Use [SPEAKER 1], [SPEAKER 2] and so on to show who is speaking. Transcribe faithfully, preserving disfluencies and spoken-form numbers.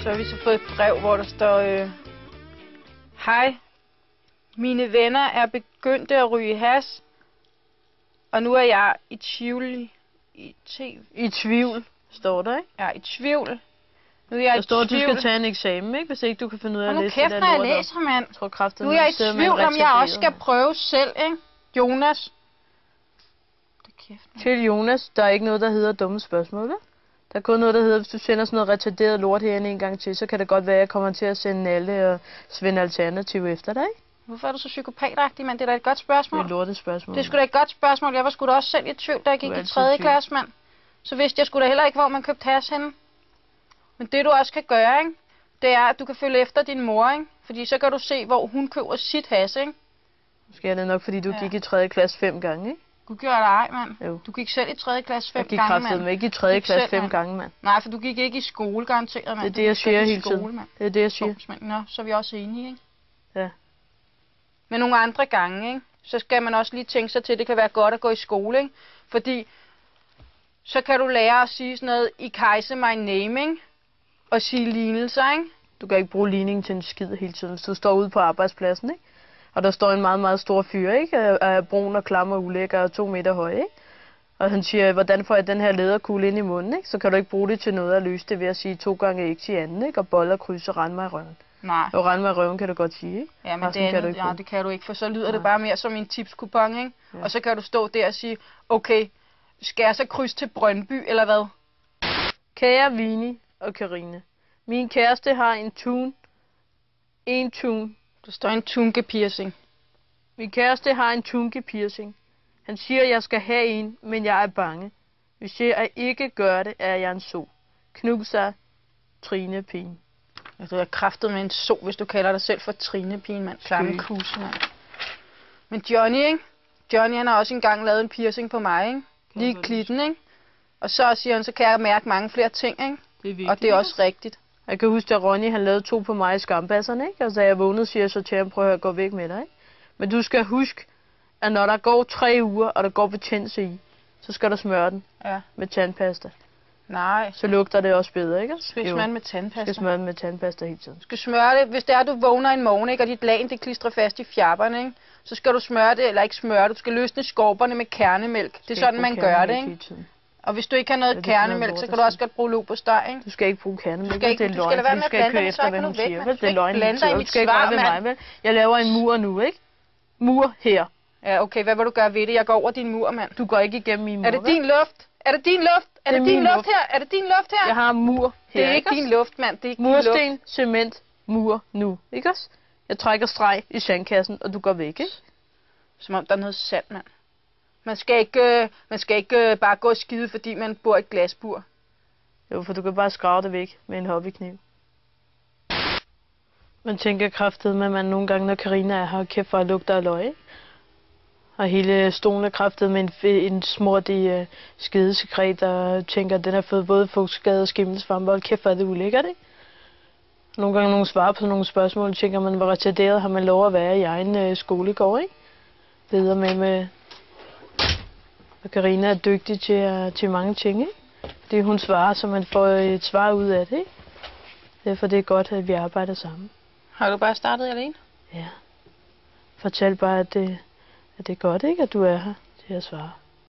[SPEAKER 1] Så har vi så fået et brev, hvor der står... Øh, Hej, mine venner er begyndt at ryge hash, og nu er jeg i tvivl. I, tv.
[SPEAKER 2] I tvivl, står der, ikke?
[SPEAKER 1] Ja, i tvivl. Nu er jeg
[SPEAKER 2] der
[SPEAKER 1] i
[SPEAKER 2] står, at
[SPEAKER 1] tvivl.
[SPEAKER 2] du skal tage en eksamen, ikke? Hvis ikke du kan finde ud af at læse
[SPEAKER 1] kæft,
[SPEAKER 2] det der
[SPEAKER 1] når
[SPEAKER 2] lort.
[SPEAKER 1] jeg læser, mand.
[SPEAKER 2] Jeg tror kraften,
[SPEAKER 1] nu er jeg i tvivl, om jeg også skal prøve selv, ikke? Jonas. Det kæft,
[SPEAKER 2] til Jonas, der er ikke noget, der hedder dumme spørgsmål, vel? Der er kun noget, der hedder, hvis du sender sådan noget retarderet lort herinde en gang til, så kan det godt være, at jeg kommer til at sende Nalle og Svend Alternativ efter dig, ikke?
[SPEAKER 1] Hvorfor er du så psykopatagtig, mand? Det er da et godt spørgsmål.
[SPEAKER 2] Det er et lortet spørgsmål.
[SPEAKER 1] Det er sgu da et godt spørgsmål. Jeg var sgu da også selv i tvivl, da jeg gik i tredje klasse, mand. Så vidste jeg sgu da heller ikke, hvor man købte hash henne. Men det du også kan gøre, ikke? Det er, at du kan følge efter din mor, ikke? Fordi så kan du se, hvor hun køber sit hash, ikke?
[SPEAKER 2] Måske er det nok, fordi du ja. gik i tredje klasse fem gange, ikke?
[SPEAKER 1] Du gjorde det ej, mand. Jo. Du gik selv i tredje klasse fem gange, mand.
[SPEAKER 2] Jeg gik kraftigt med ikke i tredje klasse fem gange, mand.
[SPEAKER 1] Nej, for du gik ikke i skole, garanteret, mand.
[SPEAKER 2] Det er det, jeg siger hele tiden. Det er det, jeg siger.
[SPEAKER 1] Nå, så er vi også enige, ikke?
[SPEAKER 2] Ja.
[SPEAKER 1] Men nogle andre gange, ikke? Så skal man også lige tænke sig til, at det kan være godt at gå i skole, ikke? Fordi så kan du lære at sige sådan noget, I kejse my name, ikke? Og sige lignelser, ikke?
[SPEAKER 2] Du kan ikke bruge ligning til en skid hele tiden, hvis du står ude på arbejdspladsen, ikke? Og der står en meget, meget stor fyr, ikke? Af brun og klam og ulækker og to meter høj, ikke? Og han siger, hvordan får jeg den her læderkugle ind i munden, ikke? Så kan du ikke bruge det til noget at løse det ved at sige to gange ikke til anden, ikke? Og bolle og kryds og rende mig i røven.
[SPEAKER 1] Nej.
[SPEAKER 2] Og rende mig i røven kan du godt sige, ikke?
[SPEAKER 1] Ja, men det, andet, kan du ikke ja, det kan du ikke, for så lyder Nej. det bare mere som en tipskupon, ikke? Ja. Og så kan du stå der og sige, okay, skal jeg så krydse til Brøndby, eller hvad?
[SPEAKER 2] Kære Vini og Karine, min kæreste har en tun. En tun.
[SPEAKER 1] Der står en tunke-piercing.
[SPEAKER 2] Min kæreste har en tunke-piercing. Han siger, at jeg skal have en, men jeg er bange. Hvis jeg ikke gør det, er jeg en so. Knuser Trine Pien.
[SPEAKER 1] Du er kraftet med en so, hvis du kalder dig selv for Trine Pien, mand. Klamme kuse, mand. Men Johnny, ikke? Johnny, han har også engang lavet en piercing på mig, ikke? Lige i klitten, ikke? Og så siger han, så kan jeg mærke mange flere ting, ikke?
[SPEAKER 2] Det er vigtigt,
[SPEAKER 1] og det er også rigtigt.
[SPEAKER 2] Jeg kan huske, at Ronny han lavede to på mig i skambasserne, ikke? Og så jeg vågnede, siger jeg så til ham, prøv at gå væk med dig, ikke? Men du skal huske, at når der går tre uger, og der går betændelse i, så skal du smøre den
[SPEAKER 1] ja.
[SPEAKER 2] med tandpasta.
[SPEAKER 1] Nej.
[SPEAKER 2] Så lugter det også bedre, ikke?
[SPEAKER 1] Skal smøre den med tandpasta?
[SPEAKER 2] Skal smøre den med tandpasta hele tiden.
[SPEAKER 1] Du skal smøre det, hvis det er, du vågner en morgen, ikke? Og dit lagen, det klistrer fast i fjabberne, ikke? Så skal du smøre det, eller ikke smøre det, du skal løsne skorperne med kernemælk. Det er sådan, man gør det, ikke? Og hvis du ikke har noget ja, kernemælk, så kan du også godt bruge lopostej, ikke?
[SPEAKER 2] Du skal ikke bruge kernemælk.
[SPEAKER 1] Du skal ikke,
[SPEAKER 2] det er løgn. Du skal, du skal køre efter, hvad hun siger.
[SPEAKER 1] Du skal ikke blande dig i mit
[SPEAKER 2] svar, mand. Jeg laver en mur nu, ikke? Mur her.
[SPEAKER 1] Ja, okay. Hvad vil du gøre ved det? Jeg går over din mur, mand.
[SPEAKER 2] Du går ikke igennem min mur.
[SPEAKER 1] Er det din luft? Er det din luft? Er det, det din luft, luft her? Er det din luft her?
[SPEAKER 2] Jeg har en mur her.
[SPEAKER 1] Det er ikke din luft, mand. Det er ikke
[SPEAKER 2] Mursten,
[SPEAKER 1] din luft.
[SPEAKER 2] cement, mur nu. Ikke også? Jeg trækker streg i sandkassen, og du går væk, ikke?
[SPEAKER 1] Som om der er noget sand, mand. Man skal ikke, øh, man skal ikke øh, bare gå og skide, fordi man bor i et glasbur.
[SPEAKER 2] Jo, for du kan bare skrave det væk med en hobbykniv. Man tænker kraftigt med, at man nogle gange, når Karina er her, kæft for at lugte af løg, ikke? Og hele stolen er kraftet med en, en smurt i uh, skidesekret, og tænker, at den har fået både fugtskade og skimmelsvampe, og kæft for, at det ulækkert, ikke? Nogle gange, nogen svarer på nogle spørgsmål, tænker man, hvor retarderet har man lov at være i egen uh, skolegård, ikke? Leder med med... Og Karina er dygtig til, uh, til mange ting, ikke? Fordi hun svarer, så man får et svar ud af det, ikke? Derfor det er godt, at vi arbejder sammen.
[SPEAKER 1] Har du bare startet alene?
[SPEAKER 2] Ja. Fortæl bare, at det, at det er godt, ikke? At du er her til at svare.